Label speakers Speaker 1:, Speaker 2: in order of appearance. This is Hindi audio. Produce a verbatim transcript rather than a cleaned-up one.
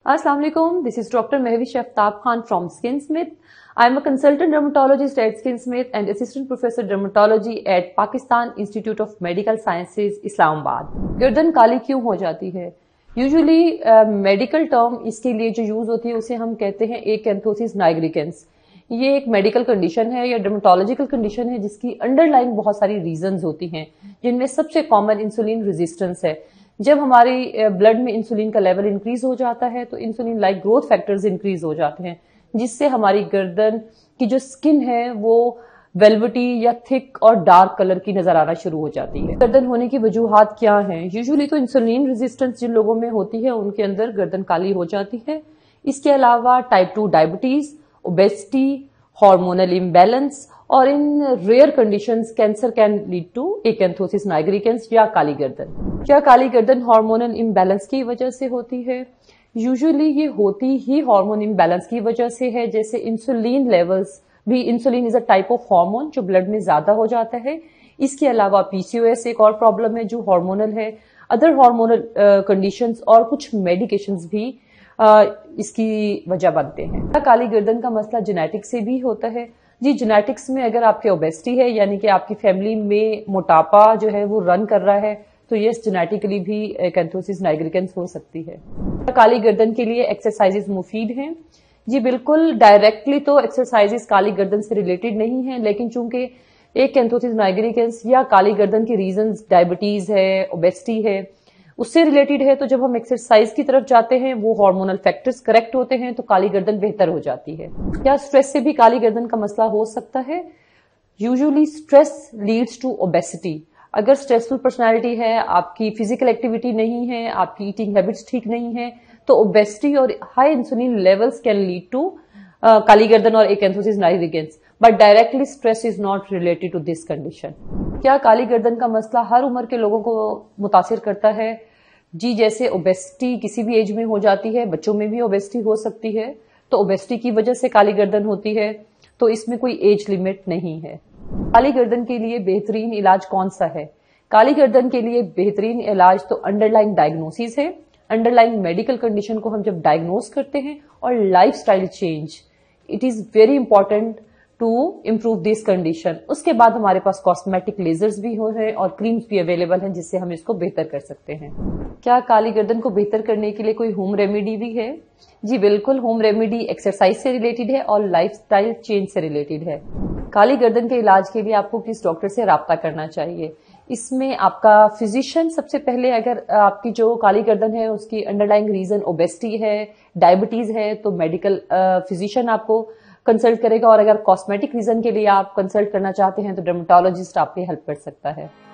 Speaker 1: Assalamu alaikum. This is Doctor Mehwish Aftab Khan from Skinsmith. I am a consultant dermatologist at Skinsmith and assistant professor dermatology at Pakistan Institute of Medical Sciences, Islamabad. गर्दन काली क्यों हो जाती है? यूजुअली मेडिकल टर्म इसके लिए जो यूज होती है उसे हम कहते हैं एकेंथोसिस नाइग्रिकेंस। ये एक मेडिकल कंडीशन है या डर्मेटोलॉजिकल कंडीशन है जिसकी अंडरलाइन बहुत सारी रीजंस होती हैं, जिनमें सबसे कॉमन इंसुलिन रेजिस्टेंस है। जब हमारी ब्लड में इंसुलिन का लेवल इंक्रीज हो जाता है तो insulin like growth factors increase हो जाते हैं, जिससे हमारी गर्दन की जो स्किन है वो वेलवेटी या थिक और डार्क कलर की नजर आना शुरू हो जाती है। गर्दन होने की वजूहात क्या हैं? यूजुअली तो इंसुलिन रेजिस्टेंस जिन लोगों में होती है उनके अंदर गर्दन काली हो जाती है। इसके अलावा type two diabetes, obesity, hormonal imbalance और in rare conditions cancer can lead to acanthosis nigricans या काली गर्दन। क्या काली गर्दन हार्मोनल इम्बैलेंस की वजह से होती है? यूजुअली ये होती ही हार्मोन इम्बैलेंस की वजह से है। जैसे इंसुलिन लेवल्स भी, insulin is a type of hormone जो ब्लड में ज्यादा हो जाता है। इसके अलावा पीसीओएस एक और प्रॉब्लम है जो हार्मोनल है। अदर हार्मोनल कंडीशंस और कुछ मेडिकेशंस भी uh, इसकी वजह बनते हैं। काली गर्दन का मसला जेनेटिक्स से भी होता है। जी, जेनेटिक्स में अगर आपके ओबेसिटी है यानी कि आपकी फैमिली में मोटापा जो है वो रन कर रहा है तो यस, जेनेटिकली भी एकेंथोसिस नाइग्रिकेंस हो सकती है। काली गर्दन के लिए एक्सरसाइजेस मुफीद हैं? जी बिल्कुल, डायरेक्टली तो एक्सरसाइजेस काली गर्दन से रिलेटेड नहीं है, लेकिन चूंकि एकेंथोसिस नाइग्रिकेंस या काली गर्दन के रीजंस डायबिटीज है, ओबेसिटी है, उससे रिलेटेड है, तो जब हम एक्सरसाइज की तरफ जाते हैं वो हार्मोनल फैक्टर्स करेक्ट होते हैं तो काली गर्दन बेहतर हो जाती है। क्या स्ट्रेस से भी काली गर्दन का मसला हो सकता है? Usually stress leads to obesity. अगर स्ट्रेसफुल पर्सनालिटी है, आपकी फिजिकल एक्टिविटी नहीं है, आपकी ईटिंग हैबिट्स ठीक नहीं है, तो ओबेसिटी और high insulin levels can lead to काली गर्दन और acanthosis nigricans, but directly stress is not related to this condition. क्या काली गर्दन का मसला हर उम्र के लोगों को मुतासिर करता है? जी, जैसे ओबेसिटी किसी भी एज में हो जाती है, बच्चों में भी ओबेसिटी हो सकती है, तो ओबेसिटी की वजह से काली गर्दन होती है, तो इसमें कोई एज लिमिट नहीं है। काली गर्दन के लिए बेहतरीन इलाज कौन सा है? काली गर्दन के लिए बेहतरीन इलाज तो अंडरलाइन डायग्नोसिस है। अंडरलाइन मेडिकल कंडीशन को हम जब डायग्नोस करते हैं और lifestyle change, it is very important to improve this condition. उसके बाद हमारे पास कॉस्मेटिक लेजर्स भी हो हैं और क्रीम्स भी अवेलेबल हैं जिससे हम इसको बेहतर कर सकते हैं। क्या काली गर्दन को बेहतर करने के लिए कोई होम रेमेडी भी है? जी बिल्कुल, होम रेमेडी एक्सरसाइज से रिलेटेड है और लाइफस्टाइल चेंज से रिलेटेड है। काली गर्दन के इलाज के लिए आपको किस डॉक्टर से राब्ता करना चाहिए? इसमें आपका फिजिशियन सबसे पहले, अगर आपकी जो काली गर्दन है उसकी अंडरलाइंग रीजन ओबेसिटी है, डायबिटीज है, तो मेडिकल फिजिशियन आपको कंसल्ट करेगा, और अगर कॉस्मेटिक रीजन के लिए आप कंसल्ट करना चाहते हैं तो डर्मेटोलॉजिस्ट आपकी हेल्प कर सकता है।